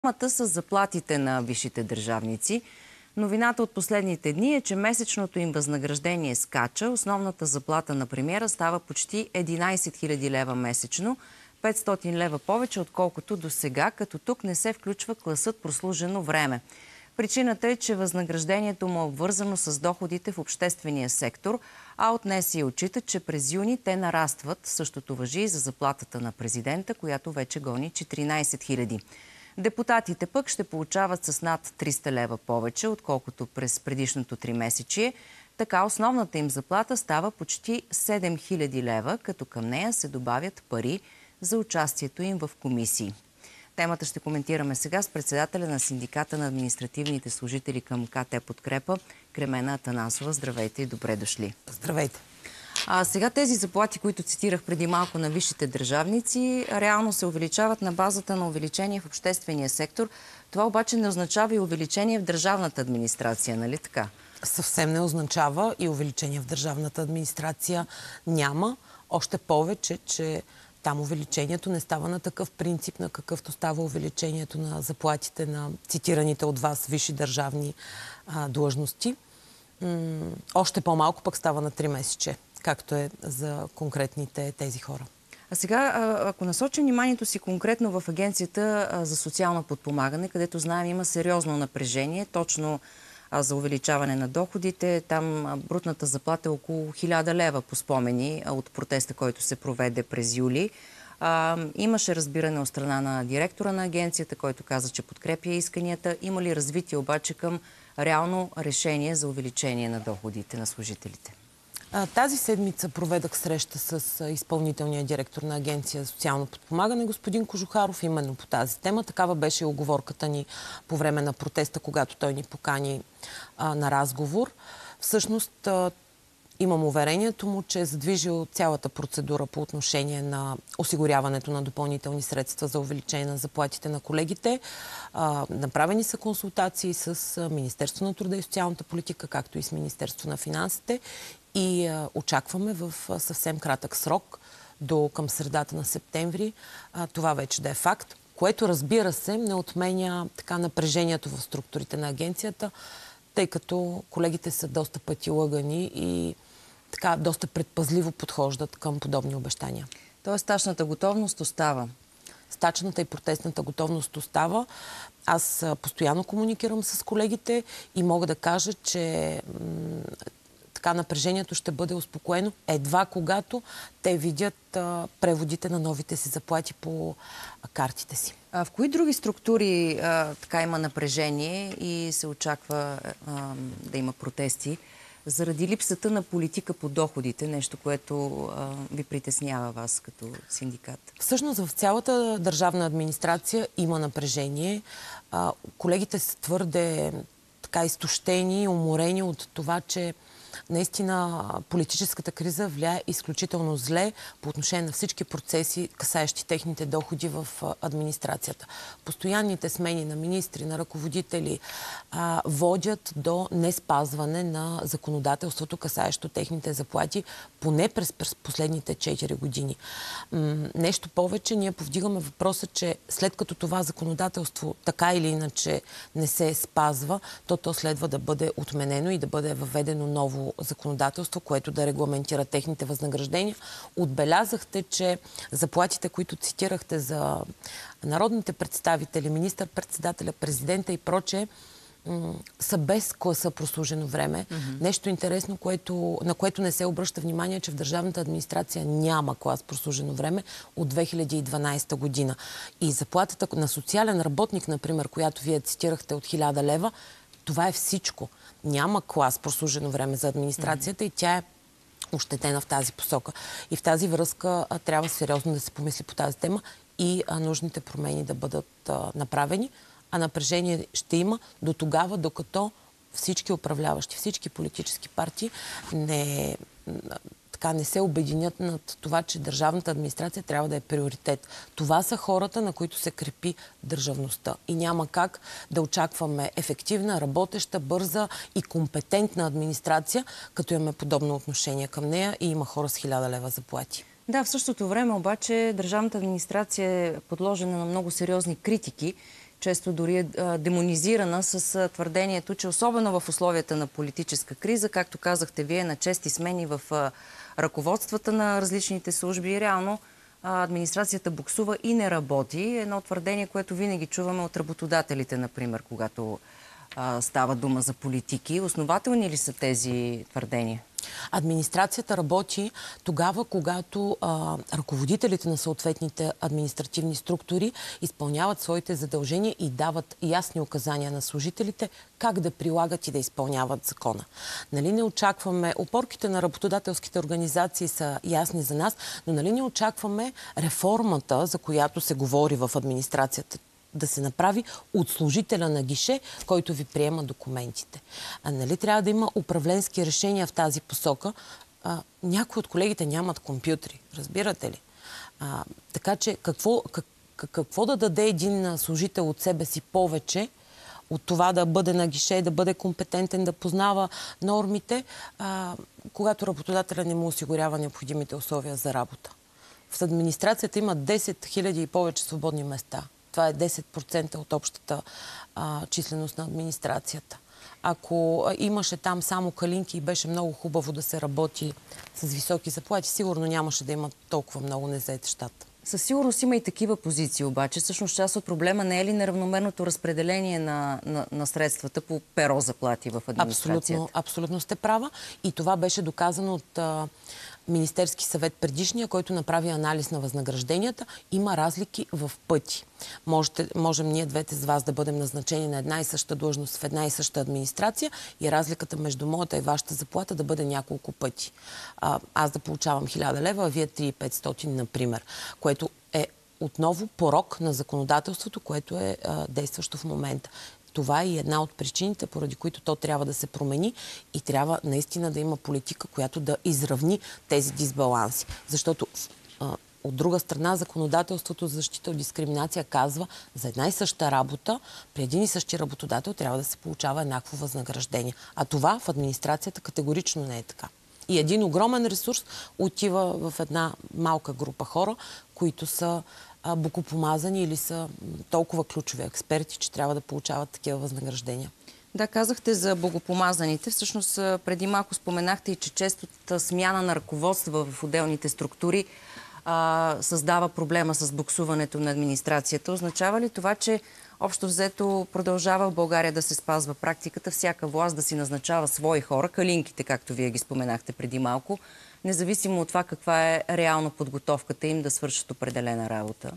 Темата с заплатите на висшите държавници. Новината от последните дни е, че месечното им възнаграждение скача. Основната заплата на премиера става почти 11 000 лева месечно, 500 лева повече, отколкото до сега, като тук не се включва класът прослужено време. Причината е, че възнаграждението му е обвързано с доходите в обществения сектор, а от НСИ отчитат, че през юни те нарастват. Същото важи и за заплатата на президента, която вече гони 14 000. Депутатите пък ще получават с над 300 лева повече, отколкото през предишното 3-месечие. Така основната им заплата става почти 7000 лева, като към нея се добавят пари за участието им в комисии. Темата ще коментираме сега с председателя на Синдиката на административните служители към КТ Подкрепа, Кремена Атанасова. Здравейте и добре дошли. Здравейте. Сега тези заплати, които цитирах преди малко на висшите държавници, реално се увеличават на базата на увеличение в обществения сектор. Това обаче не означава и увеличение в държавната администрация, нали така? Съвсем не означава и увеличение в държавната администрация няма. Още повече, че там увеличението не става на такъв принцип, на какъвто става увеличението на заплатите на цитираните от вас висши държавни длъжности. Още по-малко пък става на 3 месече, както е за конкретните тези хора. А сега, ако насочим вниманието си конкретно в Агенцията за социално подпомагане, където знаем има сериозно напрежение, точно за увеличаване на доходите, там брутната заплата е около 1000 лева по спомени от протеста, който се проведе през юли. Имаше разбиране от страна на директора на агенцията, който каза, че подкрепя исканията. Има ли развитие обаче към реално решение за увеличение на доходите на служителите? Тази седмица проведах среща с изпълнителния директор на Агенция за социално подпомагане, господин Кожухаров, именно по тази тема. Такава беше и уговорката ни по време на протеста, когато той ни покани на разговор. Всъщност, имам уверението му, че е задвижил цялата процедура по отношение на осигуряването на допълнителни средства за увеличение на заплатите на колегите. Направени са консултации с Министерство на труда и социалната политика, както и с Министерство на финансите. И очакваме в съвсем кратък срок, до към средата на септември, това вече да е факт, което, разбира се, не отменя така напрежението в структурите на агенцията, тъй като колегите са доста пъти лъгани и така доста предпазливо подхождат към подобни обещания. Тоест, стачната готовност остава? Стачната и протестната готовност остава. Аз постоянно комуникирам с колегите и мога да кажа, че така напрежението ще бъде успокоено едва когато те видят преводите на новите си заплати по картите си. В кои други структури така има напрежение и се очаква да има протести заради липсата на политика по доходите, нещо, което ви притеснява вас като синдикат? Всъщност в цялата държавна администрация има напрежение. Колегите са твърде така изтощени и уморени от това, че наистина политическата криза влияе изключително зле по отношение на всички процеси, касаещи техните доходи в администрацията. Постоянните смени на министри, на ръководители водят до неспазване на законодателството, касаещо техните заплати, поне през последните 4 години. Нещо повече, ние повдигаме въпроса, че след като това законодателство така или иначе не се спазва, то следва да бъде отменено и да бъде въведено ново законодателство, което да регламентира техните възнаграждения. Отбелязахте, че заплатите, които цитирахте за народните представители, министър-председателя, президента и прочее, са без класа прослужено време. Нещо интересно, на което не се обръща внимание, че в държавната администрация няма клас прослужено време от 2012 година. И заплатата на социален работник, например, която вие цитирахте от 1000 лева, това е всичко. Няма клас прослужено време за администрацията и тя е ощетена в тази посока. И в тази връзка трябва сериозно да се помисли по тази тема и нужните промени да бъдат направени. А напрежение ще има до тогава, докато всички управляващи, всички политически партии не се обединят над това, че държавната администрация трябва да е приоритет. Това са хората, на които се крепи държавността. И няма как да очакваме ефективна, работеща, бърза и компетентна администрация, като имаме подобно отношение към нея и има хора с 1000 лева заплати. Да, в същото време обаче държавната администрация е подложена на много сериозни критики често дори е демонизирана с твърдението, че особено в условията на политическа криза, както казахте вие, на чести смени в ръководствата на различните служби, реално администрацията буксува и не работи. Едно твърдение, което винаги чуваме от работодателите, например, когато става дума за политики. Основателни ли са тези твърдения? Администрацията работи тогава, когато ръководителите на съответните административни структури изпълняват своите задължения и дават ясни указания на служителите как да прилагат и да изпълняват закона. Нали не очакваме, опорките на работодателските организации са ясни за нас, но нали не очакваме реформата, за която се говори в администрацията, да се направи от служителя на гише, който ви приема документите. Нали трябва да има управленски решения в тази посока. Някои от колегите нямат компютри, разбирате ли? Така че какво да даде един служител от себе си повече от това да бъде на гише, да бъде компетентен, да познава нормите, когато работодателя не му осигурява необходимите условия за работа. В администрацията има 10 000 и повече свободни места. Това е 10% от общата численост на администрацията. Ако имаше там само калинки и беше много хубаво да се работи с високи заплати, сигурно нямаше да има толкова много незаети щата. Със сигурност има и такива позиции, обаче. Всъщност част от проблема не е ли неравномерното разпределение на средствата по перо заплати в администрацията? Абсолютно сте права. И това беше доказано от Министерски съвет предишния, който направи анализ на възнагражденията. Има разлики в пъти. Можем ние двете с вас да бъдем назначени на една и съща длъжност в една и съща администрация и разликата между моята и вашата заплата да бъде няколко пъти. Аз да получавам 1000 лева, а вие 3500, например, което е отново порок на законодателството, което е действащо в момента. Това е и една от причините, поради които то трябва да се промени и трябва наистина да има политика, която да изравни тези дисбаланси. Защото от друга страна законодателството за защита от дискриминация казва, за една и съща работа, при един и същи работодател трябва да се получава еднакво възнаграждение. А това в администрацията категорично не е така. И един огромен ресурс отива в една малка група хора, които са бокопомазани или са толкова ключови експерти, че трябва да получават такива възнаграждения. Да, казахте за богопомазаните. Всъщност преди малко споменахте и, че честата смяна на ръководства в отделните структури създава проблема с буксуването на администрацията. Означава ли това, че общо взето продължава в България да се спазва практиката всяка власт да си назначава свои хора, калинките, както вие ги споменахте преди малко, независимо от това каква е реална подготовката им да свършат определена работа?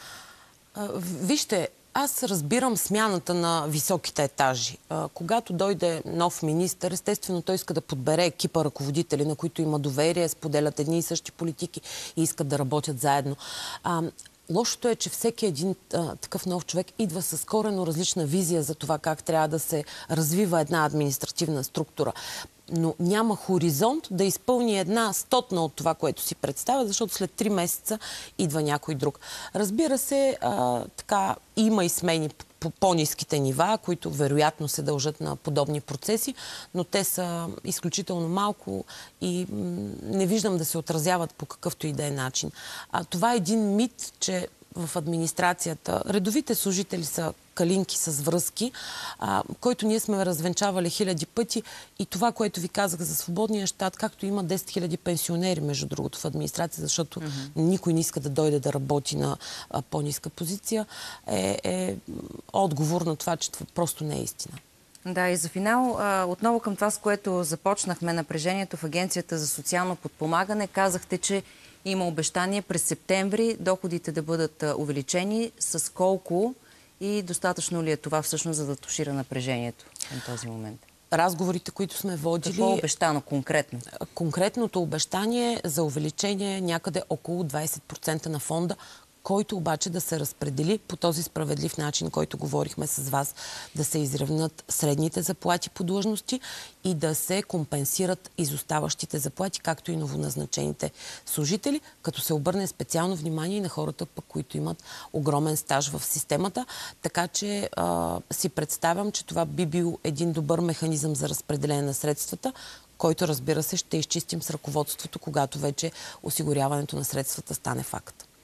Вижте, аз разбирам смяната на високите етажи. Когато дойде нов министър, естествено той иска да подбере екипа ръководители, на които има доверие, споделят едни и същи политики и искат да работят заедно. Лошото е, че всеки един такъв нов човек идва с коренно различна визия за това как трябва да се развива една административна структура. Но няма хоризонт да изпълни една стотна от това, което си представя, защото след 3 месеца идва някой друг. Разбира се, така има и смени по по-ниските нива, които вероятно се дължат на подобни процеси, но те са изключително малко и не виждам да се отразяват по какъвто и да е начин. Това е един мит, че в администрацията редовите служители са калинки с връзки, който ние сме развенчавали 1000 пъти, и това, което ви казах за свободния щат, както има 10 000 пенсионери, между другото, в администрация, защото никой не иска да дойде да работи на по-ниска позиция, е отговор на това, че това просто не е истина. Да, и за финал, отново към това, с което започнахме, напрежението в Агенцията за социално подпомагане. Казахте, че има обещание през септември доходите да бъдат увеличени. С колко и достатъчно ли е това всъщност, за да тушира напрежението към този момент? Разговорите, които сме водили... Какво е обещано конкретно? Конкретното обещание за увеличение някъде около 20% на фонда, който обаче да се разпредели по този справедлив начин, който говорихме с вас, да се изравнят средните заплати по длъжности и да се компенсират изоставащите заплати, както и новоназначените служители, като се обърне специално внимание и на хората, които имат огромен стаж в системата. Така че си представям, че това би бил един добър механизъм за разпределение на средствата, който, разбира се, ще изчистим с ръководството, когато вече осигуряването на средствата стане факт.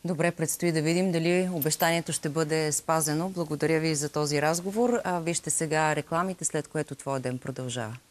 Добре, предстои да видим дали обещанието ще бъде спазено. Благодаря ви за този разговор. Вижте сега рекламите, след което твой ден продължава.